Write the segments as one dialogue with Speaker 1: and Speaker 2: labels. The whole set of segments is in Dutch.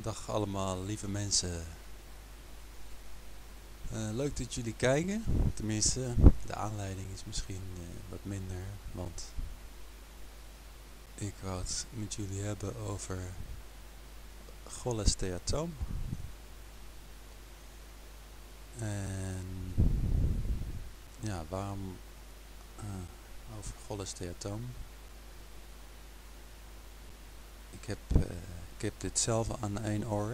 Speaker 1: Dag allemaal lieve mensen. Leuk dat jullie kijken. Tenminste, de aanleiding is misschien wat minder, want ik wou het met jullie hebben over cholesteatoom. En ja, waarom over cholesteatoom? Ik heb dit zelf aan één oor.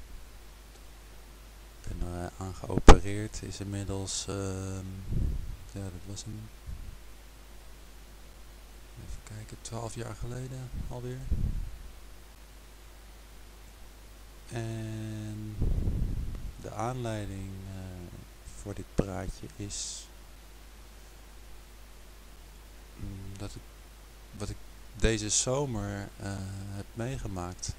Speaker 1: Ik ben aan geopereerd, is inmiddels, ja dat was een, even kijken, 12 jaar geleden alweer. En de aanleiding voor dit praatje is wat ik deze zomer heb meegemaakt.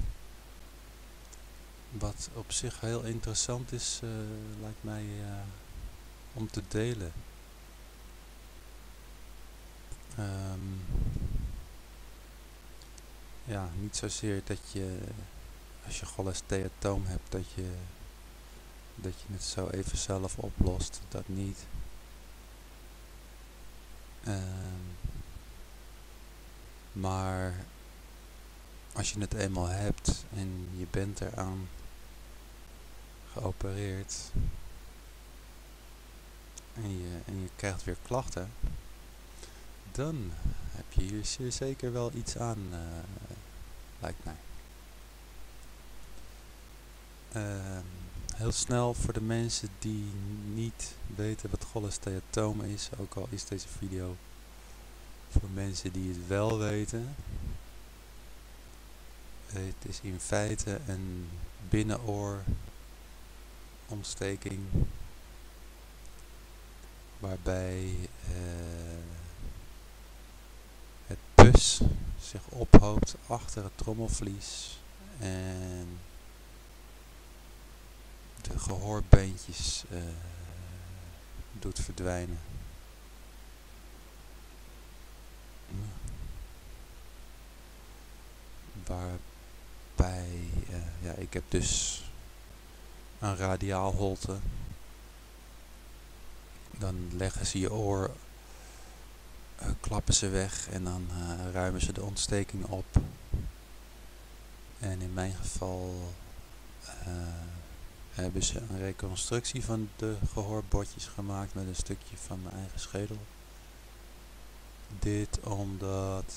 Speaker 1: Wat op zich heel interessant is, lijkt mij om te delen. Ja, niet zozeer dat je, als je cholesteatoom hebt, dat je het zo even zelf oplost. Dat niet. Maar als je het eenmaal hebt en je bent eraan geopereerd en je krijgt weer klachten, dan heb je hier zeer zeker wel iets aan, lijkt mij. Heel snel voor de mensen die niet weten wat cholesteatoom is, ook al is deze video voor mensen die het wel weten. Het is in feite een binnenoorontsteking waarbij het pus zich ophoopt achter het trommelvlies en de gehoorbeentjes doet verdwijnen. Waarbij, ja, ik heb dus een radiaalholte. Dan leggen ze je oor, klappen ze weg en dan ruimen ze de ontsteking op. En in mijn geval hebben ze een reconstructie van de gehoorbotjes gemaakt met een stukje van mijn eigen schedel. Dit omdat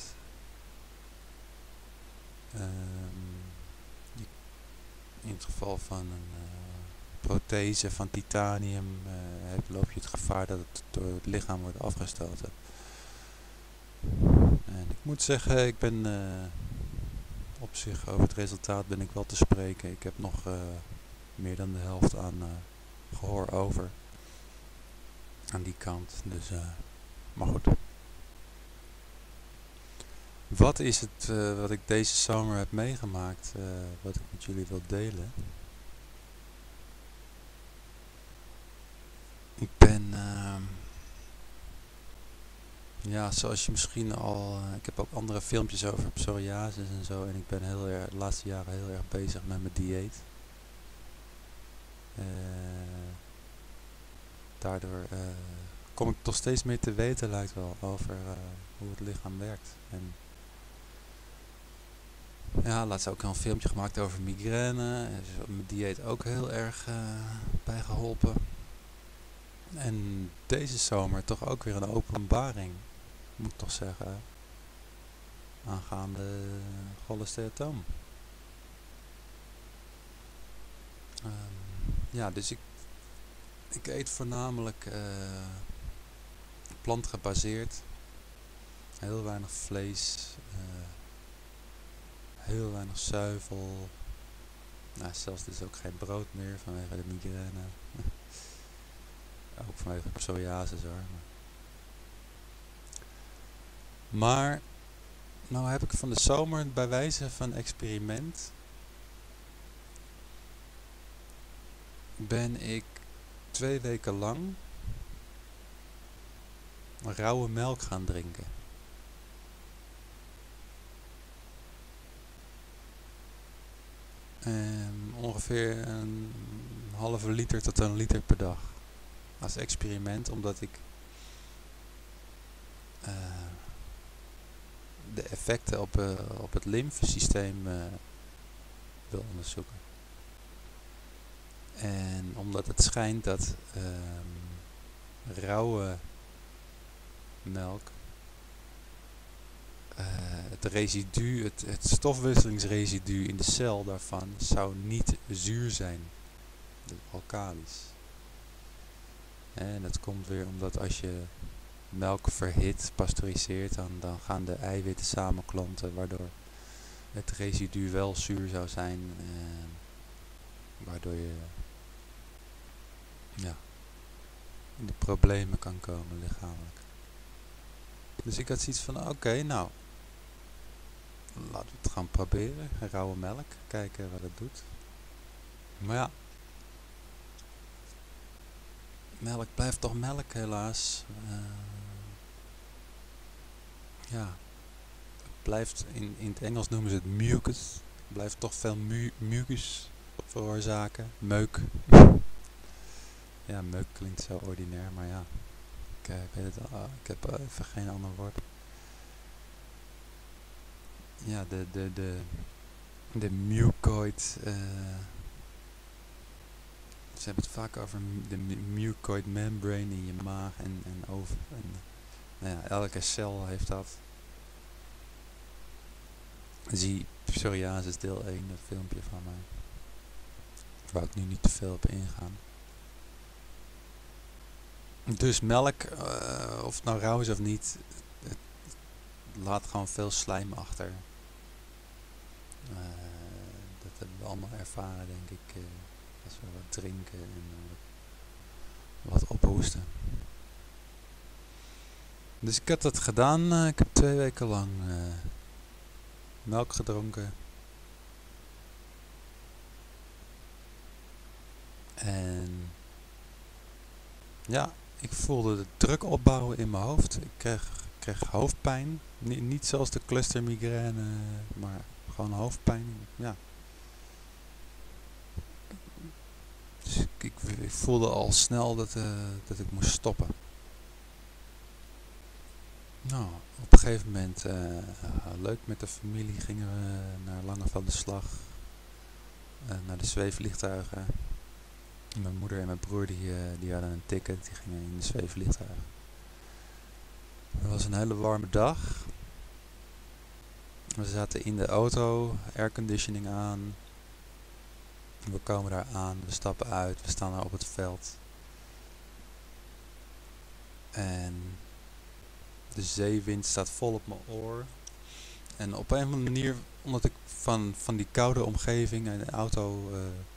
Speaker 1: in het geval van een prothese van titanium loop je het gevaar dat het door het lichaam wordt afgestoten. En ik moet zeggen, ik ben op zich over het resultaat ben ik wel te spreken. Ik heb nog meer dan de helft aan gehoor over. Aan die kant. Dus, maar goed. Wat is het wat ik deze zomer heb meegemaakt, wat ik met jullie wil delen? Ik ben, ja, zoals je misschien al, ik heb ook andere filmpjes over psoriasis en zo. En ik ben de laatste jaren heel erg bezig met mijn dieet. Daardoor kom ik toch steeds meer te weten, lijkt wel, over hoe het lichaam werkt. En ja, laatst ook een filmpje gemaakt over migraine. Er is mijn dieet ook heel erg bij geholpen. En deze zomer toch ook weer een openbaring, moet ik toch zeggen, aangaande cholesteatoom. Ja, dus ik eet voornamelijk plantgebaseerd. Heel weinig vlees. Heel weinig zuivel. Nou, zelfs dus ook geen brood meer vanwege de migraine. Ook vanwege de psoriasis hoor. Maar nou heb ik van de zomer bij wijze van experiment ben ik 2 weken lang rauwe melk gaan drinken. ongeveer een halve liter tot een liter per dag. Als experiment, omdat ik de effecten op het lymfesysteem wil onderzoeken. En omdat het schijnt dat rauwe melk het residu, het stofwisselingsresidu in de cel daarvan zou niet zuur zijn, dus alkalisch. En dat komt weer omdat als je melk verhit, pasteuriseert, dan gaan de eiwitten samenklonten, waardoor het residu wel zuur zou zijn, waardoor je in de problemen kan komen lichamelijk. Dus ik had zoiets van, oké, nou, laten we het gaan proberen. Rauwe melk, kijken wat het doet. Maar ja, melk blijft toch melk helaas. Het blijft, in het Engels noemen ze het mucus. Het blijft toch veel mucus veroorzaken. Meuk. Ja, meuk klinkt zo ordinair, maar ja. Ik weet het al, ik heb even geen ander woord. Ja, de mucoid. Ze hebben het vaak over de mucoid membrane in je maag en over. En, nou ja, elke cel heeft dat. Zie psoriasis deel 1, dat filmpje van mij. Waar ik nu niet te veel op ingaan. Dus melk, of het nou rauw is of niet, het laat gewoon veel slijm achter. Dat hebben we allemaal ervaren, denk ik, als we wat drinken en wat ophoesten. Dus ik heb dat gedaan. Ik heb 2 weken lang melk gedronken. En ja, ik voelde de druk opbouwen in mijn hoofd. Ik kreeg hoofdpijn. Niet zoals de clustermigraine, maar gewoon hoofdpijn. Ja. Dus ik voelde al snel dat ik moest stoppen. Nou, op een gegeven moment, leuk met de familie, gingen we naar Langevelderslag. Naar de zweefvliegtuigen. Mijn moeder en mijn broer die hadden een ticket, die gingen in de zweefvliegtuig. Het was een hele warme dag. We zaten in de auto, airconditioning aan. We komen daar aan, we stappen uit, we staan daar op het veld. En de zeewind staat vol op mijn oor. En op een of andere manier, omdat ik van die koude omgeving en de auto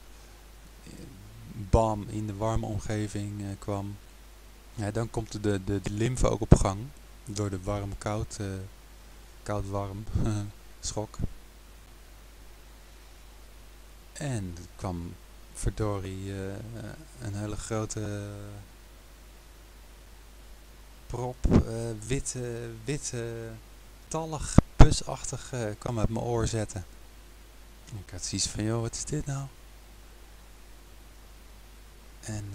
Speaker 1: bam in de warme omgeving kwam. Ja, dan komt de lymfe ook op gang. Door de koud-warm schok. En er kwam verdorie een hele grote prop, witte, tallig, pusachtig kwam uit mijn oor zetten. Ik had zoiets van, joh, wat is dit nou? En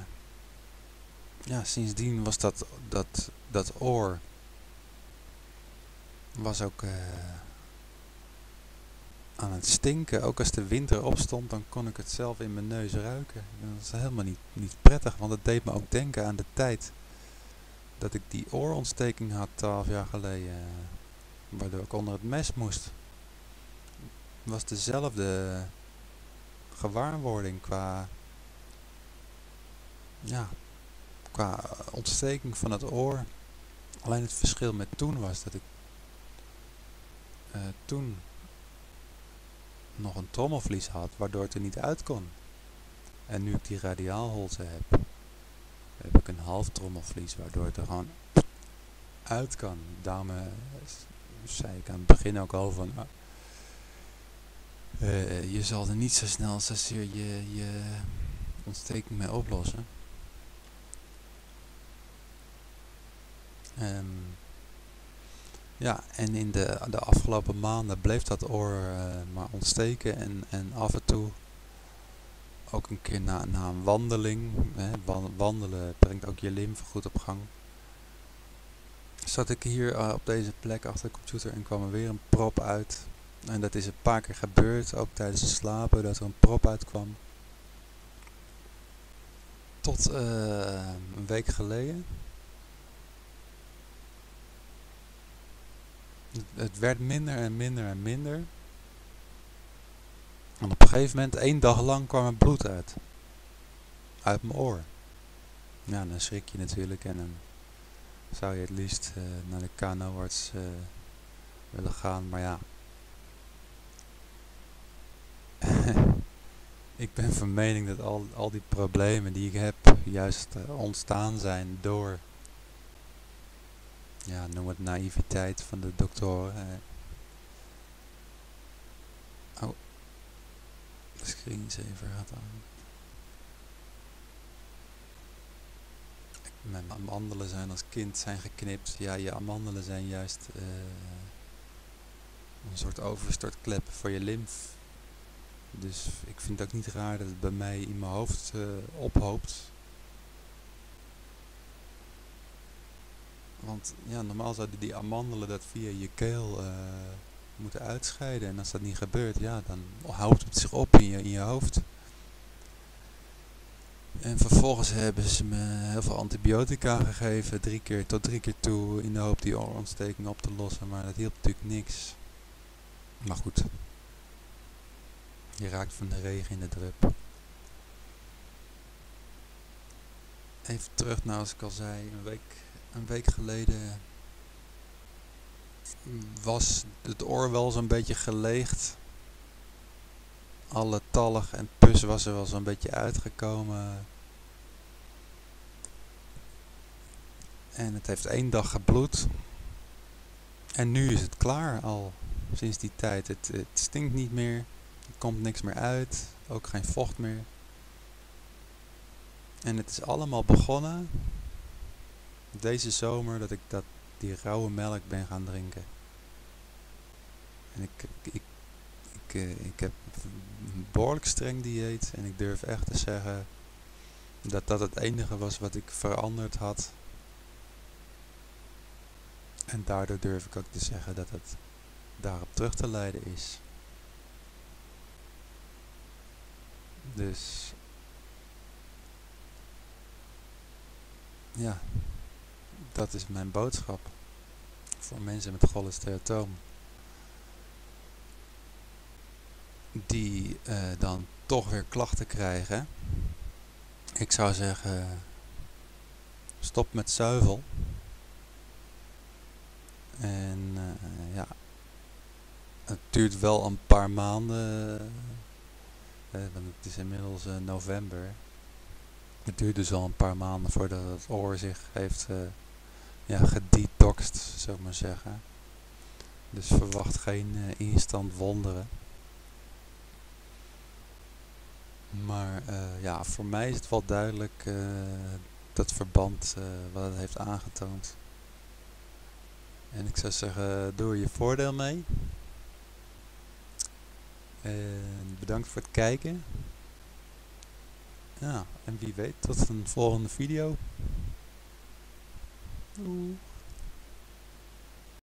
Speaker 1: ja, sindsdien was dat oor was ook aan het stinken. Ook als de wind erop stond, dan kon ik het zelf in mijn neus ruiken. Dat was helemaal niet prettig, want het deed me ook denken aan de tijd dat ik die oorontsteking had 12 jaar geleden, waardoor ik onder het mes moest. Het was dezelfde gewaarwording qua ontsteking van het oor. Alleen het verschil met toen was dat ik toen nog een trommelvlies had, waardoor het er niet uit kon. En nu ik die radiaalholte heb ik een half trommelvlies, waardoor het er gewoon uit kan. Daarom zei ik aan het begin ook al van, je zal er niet zo snel je ontsteking mee oplossen. Ja, en in de afgelopen maanden bleef dat oor maar ontsteken en af en toe ook een keer na een wandeling, hè, wandelen brengt ook je lymfe goed op gang. Zat ik hier op deze plek achter de computer en kwam er weer een prop uit. En dat is een paar keer gebeurd, ook tijdens het slapen, dat er een prop uitkwam. Tot een week geleden. Het werd minder en minder en minder. En op een gegeven moment, 1 dag lang, kwam er bloed uit. Uit mijn oor. Ja, dan schrik je natuurlijk en dan zou je het liefst naar de KNO-arts willen gaan. Maar ja, ik ben van mening dat al die problemen die ik heb juist ontstaan zijn door, ja, noem het naïviteit van de doktoren. Oh, de screensaver gaat aan. Mijn amandelen zijn als kind zijn geknipt. Ja, je amandelen zijn juist een soort overstortklep voor je lymf. Dus ik vind het ook niet raar dat het bij mij in mijn hoofd ophoopt. Want ja, normaal zouden die amandelen dat via je keel moeten uitscheiden. En als dat niet gebeurt, ja, dan houdt het zich op in je hoofd. En vervolgens hebben ze me heel veel antibiotica gegeven, 3 keer toe, in de hoop die oorontsteking op te lossen. Maar dat hielp natuurlijk niks. Maar goed, je raakt van de regen in de drup. Even terug naar, als ik al zei, een week geleden was het oor wel zo'n beetje geleegd. Alle talg en pus was er wel zo'n beetje uitgekomen. En het heeft 1 dag gebloed. En nu is het klaar al, sinds die tijd. Het stinkt niet meer. Er komt niks meer uit. Ook geen vocht meer. En het is allemaal begonnen deze zomer dat ik die rauwe melk ben gaan drinken. En ik heb een behoorlijk streng dieet. En ik durf echt te zeggen dat dat het enige was wat ik veranderd had. En daardoor durf ik ook te zeggen dat het daarop terug te leiden is. Dus ja, dat is mijn boodschap voor mensen met cholesteatoom. Die dan toch weer klachten krijgen. Ik zou zeggen, stop met zuivel. En ja, het duurt wel een paar maanden, want het is inmiddels november. Het duurt dus al een paar maanden voordat het oor zich heeft gedetoxed, zou ik maar zeggen. Dus verwacht geen instant wonderen. Maar ja, voor mij is het wel duidelijk dat verband wat het heeft aangetoond. En ik zou zeggen, doe er je voordeel mee. En bedankt voor het kijken. Ja, en wie weet tot een volgende video. Doei.